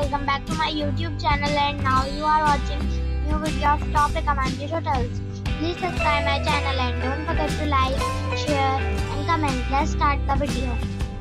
welcome back to my YouTube channel, and now you are watching new video of top recommended hotels. Please subscribe my channel and don't forget to like, share and comment. Let's start the video.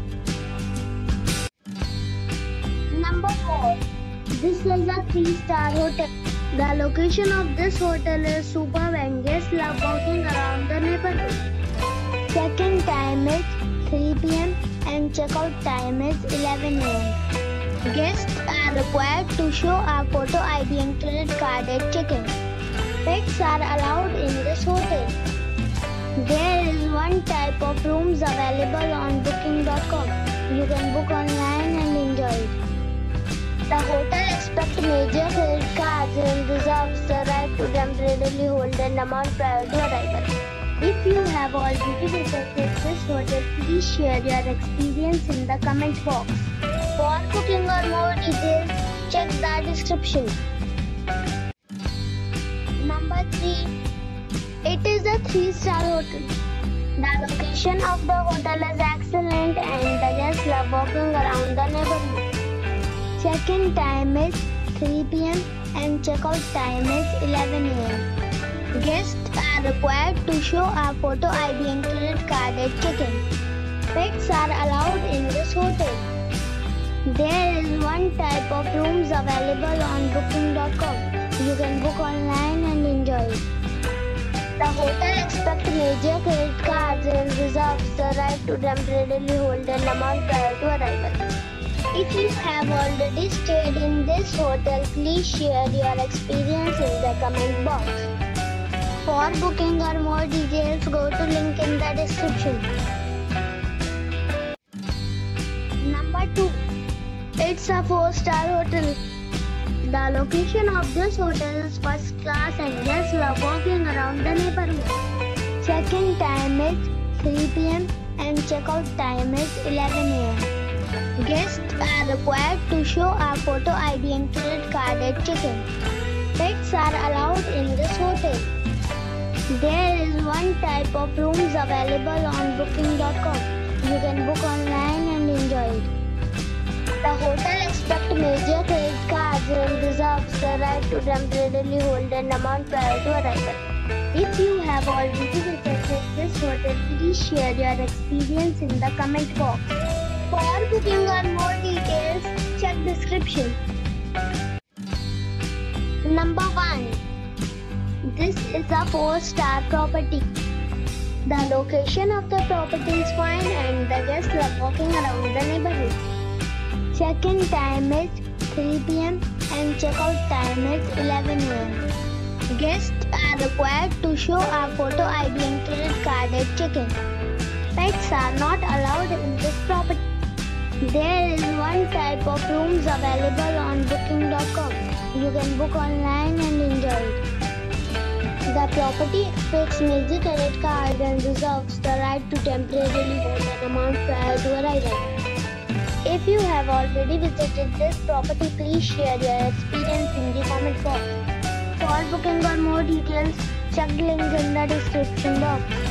Number 4. This is a 3-star hotel. The location of this hotel is superb and guests love walking around the neighborhood. Check-in time is 3 p.m. and check-out time is 11 a.m. Guests are required to show a photo ID and credit card at check-in. Pets are allowed in this hotel. There is one type of rooms available on booking.com. You can book online and enjoy it. The hotel accepts major credit cards and reserves the right to temporarily hold an amount prior to arrival. If you have already visited this hotel, please share your experience in the comment box. For booking or more details, check the description. Number 3. It is a 3-star hotel. The location of the hotel is excellent and the guests love walking around the neighborhood. Check-in time is 3 p.m. and check-out time is 11 a.m. Guests are required to show a photo ID and credit card at check-in. Pets are allowed in this hotel. There is one type of rooms available on booking.com. You can book online and enjoy it. The hotel accepts major credit cards and reserves the right to temporarily hold an amount prior to arrival. If you have already stayed in this hotel, please share your experience in the comment box. For booking or more details, go to link in the description. Number 2. It's a 4-star hotel. The location of this hotel is first class and guests love walking around the neighborhood. Check-in time is 3 p.m. and check-out time is 11 a.m. Guests are required to show a photo ID and credit card at check-in. Pets are allowed in this hotel. There is one type of rooms available on booking.com. You can book online and enjoy it. The hotel accepts major credit cards and reserves the right to temporarily hold an amount prior to arrival. If you have already visited this hotel, please share your experience in the comment box. For booking or more details, check description. Number 1. This is a 4-star property. The location of the property is fine and the guests love walking around the neighborhood. Check-in time is 3 p.m. and check-out time is 11 a.m. Guests are required to show a photo ID and credit card at check-in. Pets are not allowed in this property. There is one type of rooms available on booking.com. You can book online and enjoy it. The property accepts major credit cards and reserves the right to temporarily hold an amount prior to arrival. If you have already visited this property, please share your experience in the comment box. For booking or more details, check the link in the description box.